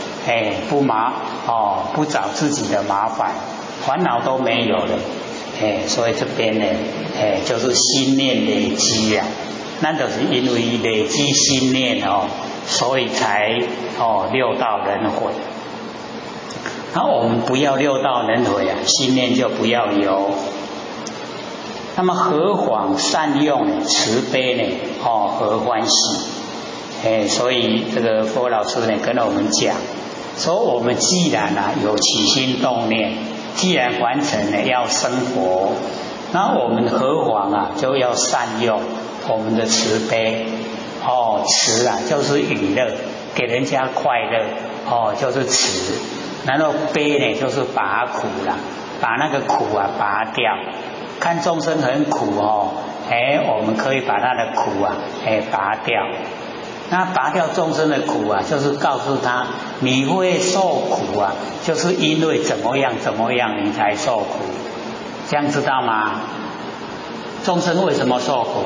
不找自己的麻烦，烦恼都没有了。所以这边呢就是心念累积那就是因为累积心念所以才六道轮回。那我们不要六道轮回心念就不要有。那么何况善用慈悲呢？何欢喜？所以这个佛老师呢跟我们讲，说我们既然有起心动念，既然完成了要生活，那我们何况就要善用我们的慈悲。慈就是娱乐，给人家快乐就是慈。然后悲呢就是拔苦把那个苦拔掉。看众生很苦我们可以把他的苦拔掉。那拔掉众生的苦就是告诉他你会受苦就是因为怎么样怎么样你才受苦，这样知道吗？众生为什么受苦？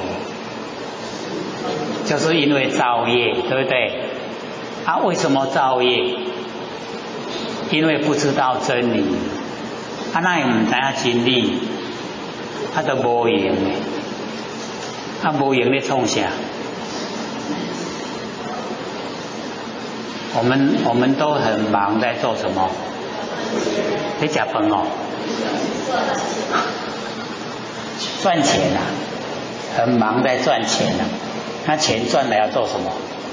就是因为造业，对不对？为什么造业？因为不知道真理。那也不知道真理，就无用的。无用的创啥？我们都很忙，在做什么？在吃饭赚钱很忙在赚钱那钱赚了要做什么？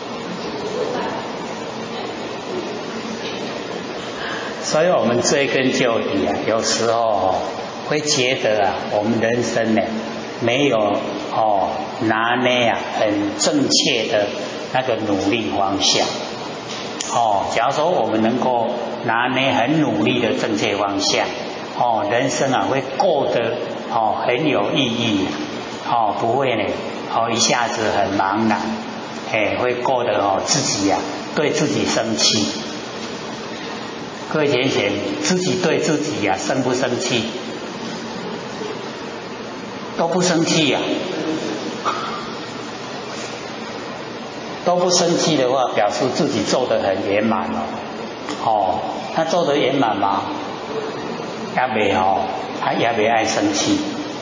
所以我们追根究底有时候会觉得我们人生没有拿捏很正确的那个努力方向。假如说我们能够拿捏很努力的正确方向，人生会过得很有意义不会呢一下子很茫然，会过得自己对自己生气。各位贤贤，自己对自己生不生气？都不生气都不生气的话，表示自己做得很圆满那做得圆满吗？也没也没爱生气。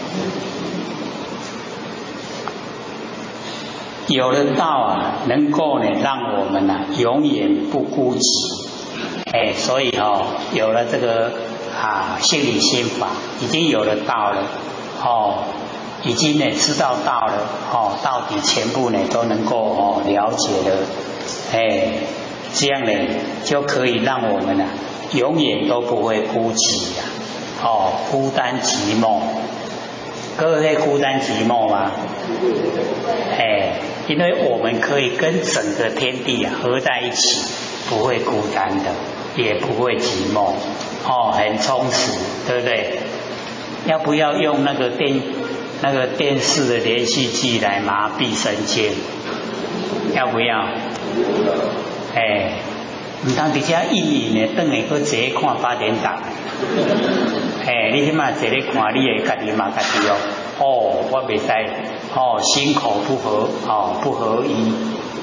有了道能够让我们永远不孤寂。所以有了这个心理心法，已经有了道了已经知道道了到底全部都能够了解了。这样就可以让我们永远都不会孤寂孤单寂寞。各位会孤单寂寞吗？因为我们可以跟整个天地合在一起，不会孤单的，也不会寂寞很充实，对不对？要不要用那个电视的连续剧来麻痹神经？要不要？唔通直接一年等下去坐看8点档。 你即马坐咧看，你会家己嘛家己哦，我袂使心口不合不合一，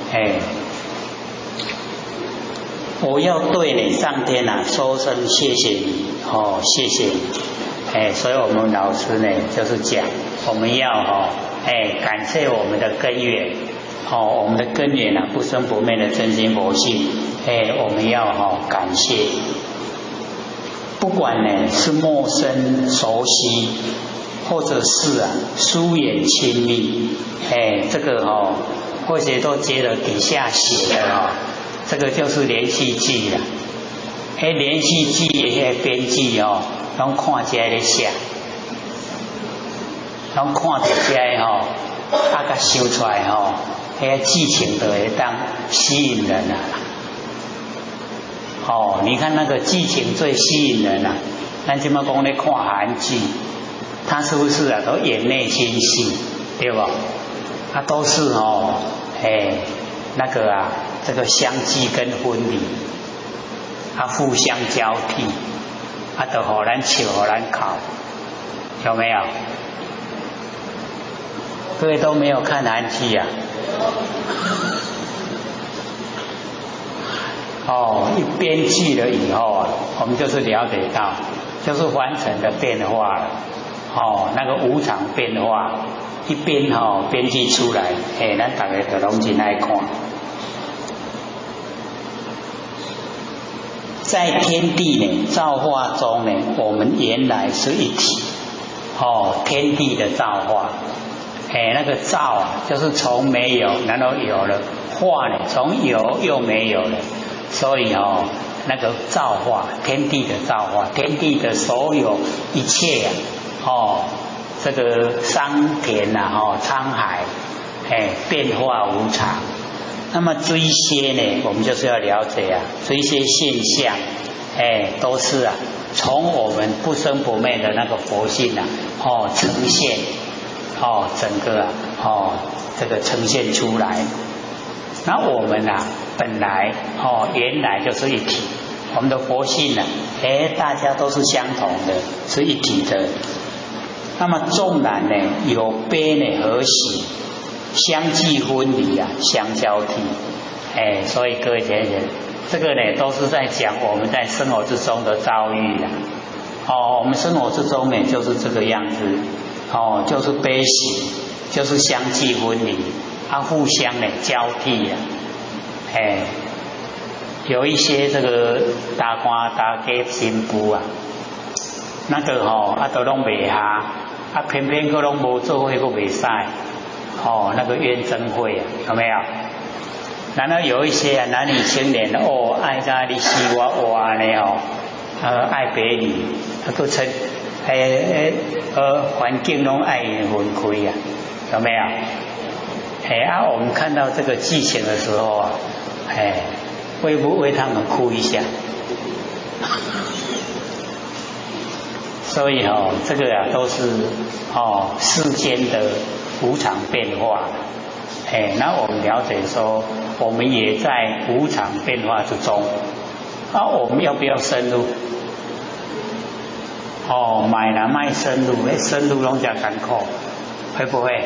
我要对你上天说声谢谢你谢谢你，所以我们老师呢就是讲，我们要感谢我们的根源，我们的根源不生不灭的真心佛性，我们要感谢，不管呢是陌生熟悉，或者是疏远亲密，这个或者都接了底下写的这个就是连续剧啦。连续剧的编剧拢看这咧写，拢看到这甲修出来剧情就会当吸引人你看那个剧情最吸引人咱现在讲咧看韩剧，他是不是都演内心戏，对吧？都是那个这个相继跟分离，互相交替，就互咱笑互咱哭，有没有？各位都没有看韩剧一编剧了以后我们就是了解到，就是完成的变化了，那个无常变化，一边编剧出来，咱大家就拢真爱看。在天地呢造化中呢，我们原来是一体，天地的造化，那个造就是从没有然后有了，化呢从有又没有了，所以那个造化，天地的造化，天地的所有一切这个桑田沧海，变化无常。那么这一些呢，我们就是要了解这一些现象，都是从我们不生不灭的那个佛性呈现，整个这个呈现出来。那我们本来原来就是一体，我们的佛性大家都是相同的，是一体的。那么纵然呢有悲呢和喜，相继分离相交替，所以各位学生，这个呢都是在讲我们在生活之中的遭遇我们生活之中呢就是这个样子，就是悲喜，就是相继分离，互相呢交替有一些这个大官大家新妇那个都拢袂下，偏偏佫拢无做伙佫袂使，那个冤憎会有没有？然后有一些男女青年爱甲你死我活安尼爱别离，佫趁环境拢爱分开有没有？我们看到这个剧情的时候会不会他们哭一下？所以这个都是世间的无常变化，那我们了解说，我们也在无常变化之中，我们要不要深入？买了卖深入，深入拢真艰苦，会不会？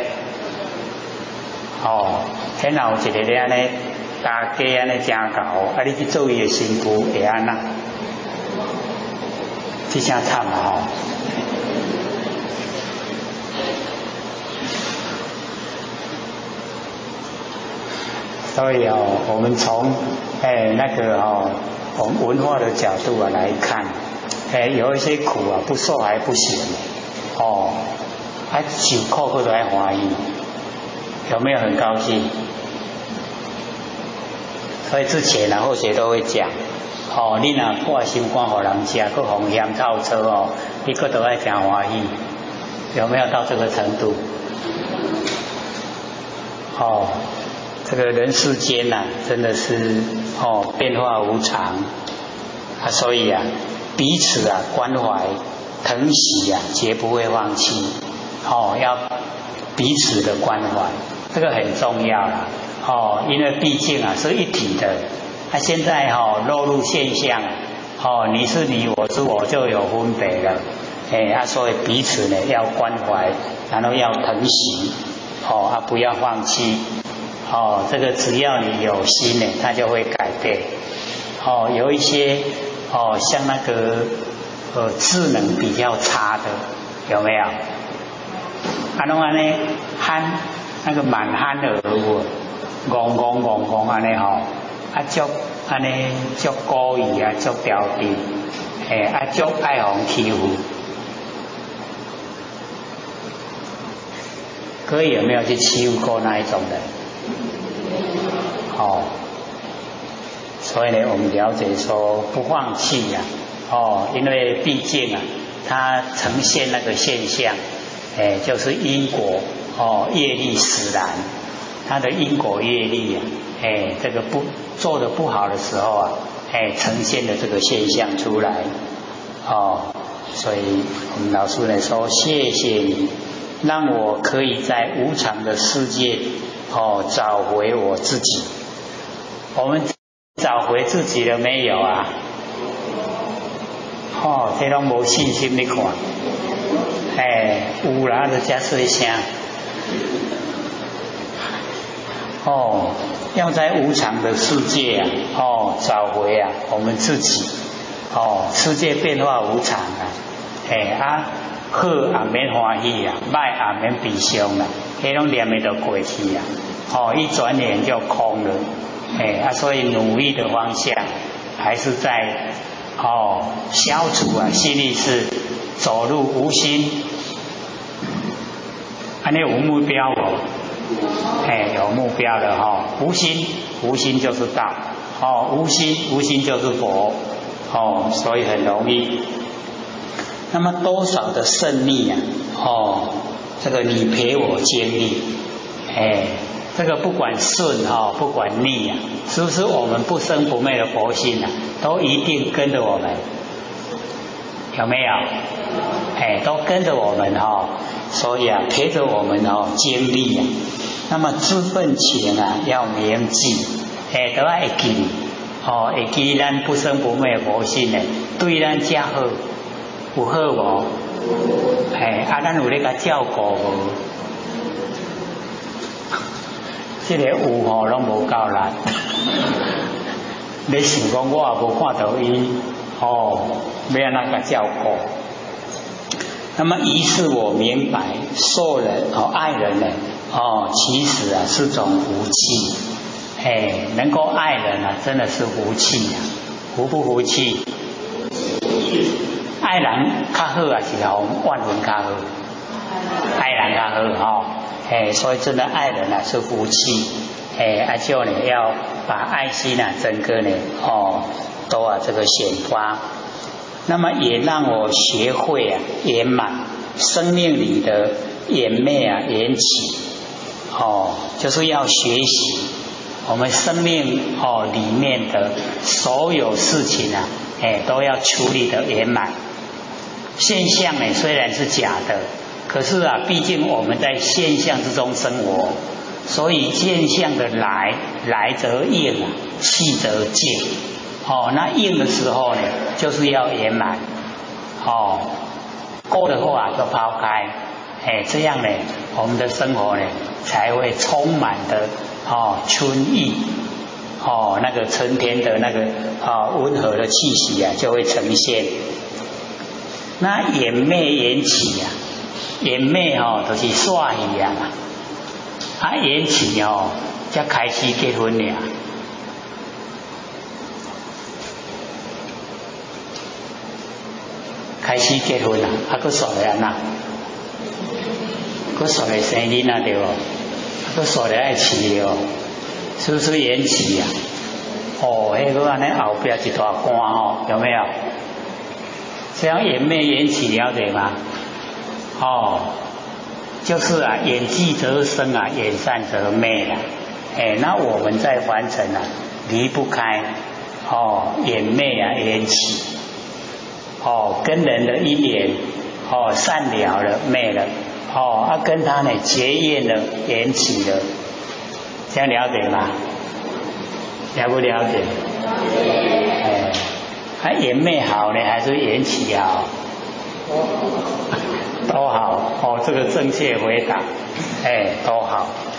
天哪，有一个咧安尼大家安尼真搞，你去做伊的媳妇会安那？这真惨所以我们从那个从文化的角度来看，有一些苦不受还不行受苦或者还欢喜，有没有很高兴？所以之前或许都会讲你若挂心肝给人吃，佫风险透车你佫都爱真欢喜，有没有到这个程度？这个人世间真的是变化无常所以彼此关怀疼惜绝不会放弃要彼此的关怀，这个很重要因为毕竟是一体的。现在落入现象你是你我是我就有分别了， 所以彼此呢要关怀，然后要疼惜，不要放弃，这个只要你有心呢，它就会改变，有一些像那个智能比较差的，有没有？弄安尼憨，那个满憨的有，戆安尼足安尼足故意啊，足调皮，足爱互欺负。各位有没有去欺负过那一种人？所以呢，我们了解说不放弃呀，因为毕竟啊，它呈现那个现象，就是因果业力使然，它的因果业力啊，这个不做的不好的时候啊，呈现的这个现象出来，所以我们老师呢说，谢谢你。让我可以在无常的世界找回我自己。我们找回自己了没有啊？这拢无信心你看，有啦，就加说一声。要在无常的世界啊，找回啊我们自己。世界变化无常啊，好也免欢喜啊，歹也免悲伤啦，迄种念的都过去啊，一转眼就空了，所以努力的方向还是在消除啊心理是走入无心，安尼有目标有目标的无心就是道，无心就是佛，所以很容易。那么多少的胜利啊？这个你陪我经历，这个不管顺不管逆啊，是不是我们不生不灭的佛性啊，都一定跟着我们，有没有？都跟着我们所以啊陪着我们经历啊。那么资本钱啊要铭记，都要会记，会记咱不生不灭的佛性呢，对咱加好。有好无？咱有咧甲照顾无？这个有拢无够力。你想讲我也无看到伊，要安怎甲照顾？那么于是我明白，受人爱人呢，其实啊是种福气，能够爱人啊，真的是福气啊，福不福气？爱人较好啊，是万分较好，爱人较好所以真的爱人啊是福气，就呢要把爱心啊整个呢都这个显发，那么也让我学会啊圆满生命里的圆昧啊缘起，就是要学习我们生命里面的所有事情啊，都要处理的圆满。现象呢虽然是假的，可是啊，毕竟我们在现象之中生活，所以现象的来则应啊，去则尽。那应的时候呢，就是要圆满。过的话就抛开，这样呢，我们的生活呢才会充满的春意。那个春天的那个温和的气息啊，就会呈现。那圆昧缘起啊，圆昧就是煞气啊，缘起才开始结婚了。开始结婚啦，佫煞咧安那？佫煞咧生囡仔对无？佫煞咧爱饲哦，是不是缘起啊？迄个安尼后边一大关有没有？这样缘昧缘起了解吗？就是啊，缘聚则生啊，缘散则灭啦。那我们在凡尘啊，离不开缘昧啊缘起。跟人的因缘散了了灭了，跟他呢结怨了缘起了，这样了解吗？了不了解？缘灭好呢，还是缘起好？ 都好哦，这个正确回答，都好。